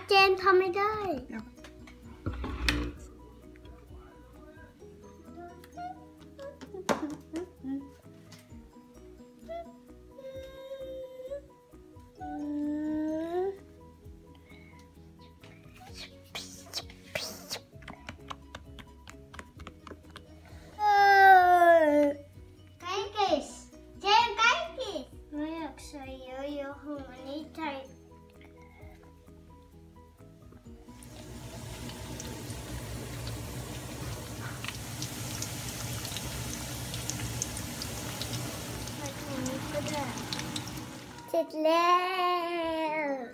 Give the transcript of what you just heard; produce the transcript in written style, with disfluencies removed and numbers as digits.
เจนทำไม่ได้ ไม่อยากใส่เยอะๆของอันนี้ใส่ตรงนี้ก็ได้เสร็จแล้ว